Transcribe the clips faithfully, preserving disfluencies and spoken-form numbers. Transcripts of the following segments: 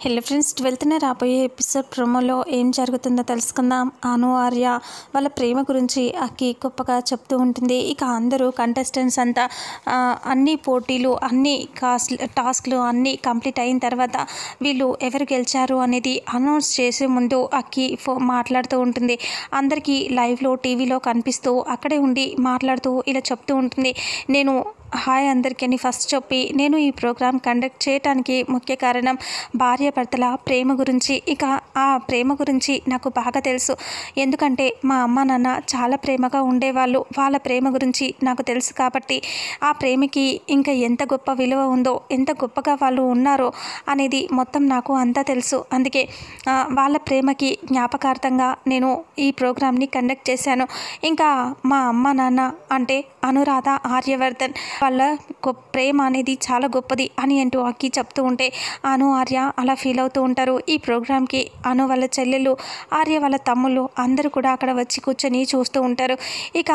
Hello friends, ట్వెల్త్నే రాబోయే episode ప్రోమోలో ఏం జరుగుతుందో తెలుసుకుందాం. అను ఆర్య వాళ్ళ ప్రేమ గురించి అక్కి గొప్పగా చెప్తూ ఉంటుంది. ఇక అందరూ కంటెస్టెంట్స్ అంతా అన్ని పోటీలు అన్ని కాస్ట్ టాస్క్లు అన్నీ కంప్లీట్ అయిన తర్వాత వీళ్ళు ఎవరు గెలిచారు అనేది అనౌన్స్ చేసే ముందు అక్కి ఫో మాట్లాడుతూ ఉంటుంది. అందరికీ లైవ్లో టీవీలో కనిపిస్తూ అక్కడే ఉండి మాట్లాడుతూ ఇలా చెప్తూ ఉంటుంది. నేను హాయ్ అందరికీ అని ఫస్ట్ చెప్పి నేను ఈ ప్రోగ్రాం కండక్ట్ చేయడానికి ముఖ్య కారణం భార్యాభర్తల ప్రేమ గురించి. ఇక ఆ ప్రేమ గురించి నాకు బాగా తెలుసు, ఎందుకంటే మా అమ్మ నాన్న చాలా ప్రేమగా ఉండేవాళ్ళు. వాళ్ళ ప్రేమ గురించి నాకు తెలుసు కాబట్టి ఆ ప్రేమకి ఇంకా ఎంత గొప్ప విలువ ఉందో, ఎంత గొప్పగా వాళ్ళు ఉన్నారో అనేది మొత్తం నాకు అంతా తెలుసు. అందుకే వాళ్ళ ప్రేమకి జ్ఞాపకార్థంగా నేను ఈ ప్రోగ్రాంని కండక్ట్ చేశాను. ఇంకా మా అమ్మ నాన్న అంటే అనురాధ ఆర్యవర్ధన్ వాళ్ళ గొప్ప ప్రేమ అనేది చాలా గొప్పది అని అంటూ అక్కి చెప్తూ ఉంటే అను ఆర్య అలా ఫీల్ అవుతూ ఉంటారు. ఈ ప్రోగ్రాంకి అను వాళ్ళ చెల్లెళ్ళు, ఆర్య వాళ్ళ తమ్ముళ్ళు అందరూ కూడా అక్కడ వచ్చి కూర్చొని చూస్తూ ఉంటారు. ఇక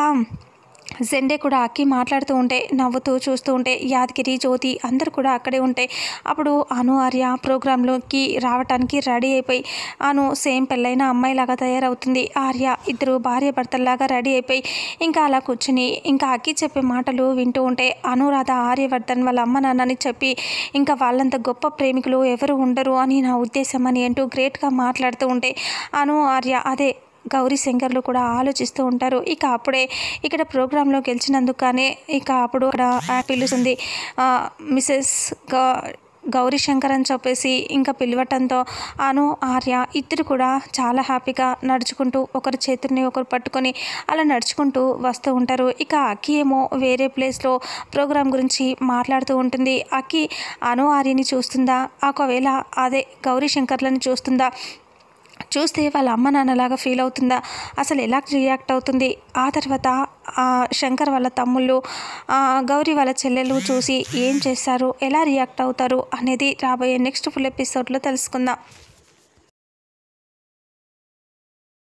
జెండే కూడా అక్కి మాట్లాడుతూ ఉంటే నవ్వుతూ చూస్తూ ఉంటే యాదగిరి, జ్యోతి అందరూ కూడా అక్కడే ఉంటే అప్పుడు అను ఆర్య ప్రోగ్రాంలోకి రావడానికి రెడీ అయిపోయి అను సేమ్ పెళ్ళైన అమ్మాయిలాగా తయారవుతుంది. ఆర్య ఇద్దరు భార్య భర్తల్లాగా రెడీ అయిపోయి ఇంకా అలా కూర్చుని ఇంకా అక్కి చెప్పే మాటలు వింటూ ఉంటే అనురాధ ఆర్యవర్ధన్ వాళ్ళ అమ్మ నాన్నని చెప్పి ఇంకా వాళ్ళంత గొప్ప ప్రేమికులు ఎవరు ఉండరు అని నా ఉద్దేశం అని అంటూ గ్రేట్గా మాట్లాడుతూ ఉంటే అను ఆర్య అదే గౌరీ శంకర్లు కూడా ఆలోచిస్తూ ఉంటారు. ఇక అప్పుడే ఇక్కడ ప్రోగ్రాంలో గెలిచినందుకు కానీ ఇక అప్పుడు అక్కడ పిలుస్తుంది మిసెస్ గా గౌరీ శంకర్ అని చెప్పేసి ఇంకా పిలవటంతో అను ఆర్య ఇద్దరు కూడా చాలా హ్యాపీగా నడుచుకుంటూ ఒకరి చేతుల్ని ఒకరు పట్టుకొని అలా నడుచుకుంటూ వస్తూ ఉంటారు. ఇక అక్కి ఏమో వేరే ప్లేస్లో ప్రోగ్రాం గురించి మాట్లాడుతూ ఉంటుంది. అక్కి అను ఆర్యని చూస్తుందా, ఒకవేళ అదే గౌరీ శంకర్లను చూస్తుందా, చూస్తే వాళ్ళ అమ్మ నాన్నలాగా ఫీల్ అవుతుందా, అసలు ఎలా రియాక్ట్ అవుతుంది, ఆ తర్వాత శంకర్ వాళ్ళ తమ్ముళ్ళు గౌరీ వాళ్ళ చెల్లెలు చూసి ఏం చేస్తారు, ఎలా రియాక్ట్ అవుతారు అనేది రాబోయే నెక్స్ట్ ఫుల్ ఎపిసోడ్లో తెలుసుకుందాం.